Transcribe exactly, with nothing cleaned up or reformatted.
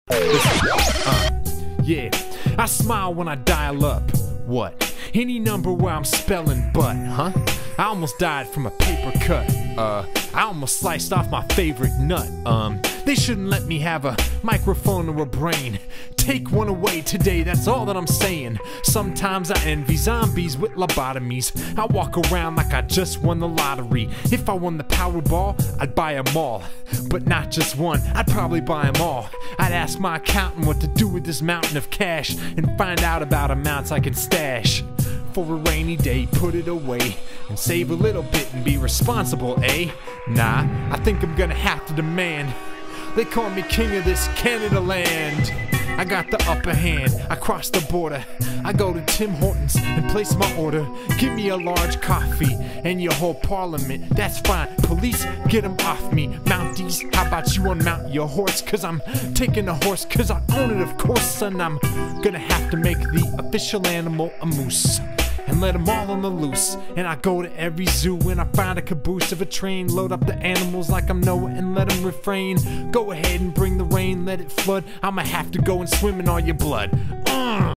Listen, uh, yeah, I smile when I dial up. What? Any number where I'm spelling butt, huh? I almost died from a paper cut. Uh, I almost sliced off my favorite nut. Um, they shouldn't let me have a microphone or a brain. Take one away today, that's all that I'm saying. Sometimes I envy zombies with lobotomies. I walk around like I just won the lottery. If I won the Powerball, I'd buy them all. But not just one, I'd probably buy them all. I'd ask my accountant what to do with this mountain of cash and find out about amounts I can stash. For a rainy day, put it away and save a little bit and be responsible, eh? Nah, I think I'm gonna have to demand. They call me king of this Canada land. I got the upper hand, I cross the border. I go to Tim Hortons and place my order. Give me a large coffee and your whole parliament, that's fine. Police, get them off me. Mounties, how about you unmount your horse? Cause I'm taking a horse cause I own it, of course. And I'm gonna have to make the official animal a moose and let them all on the loose. And I go to every zoo and I find a caboose of a train. Load up the animals like I'm Noah and let them refrain. Go ahead and bring the rain, let it flood. I'ma have to go and swim in all your blood. uh.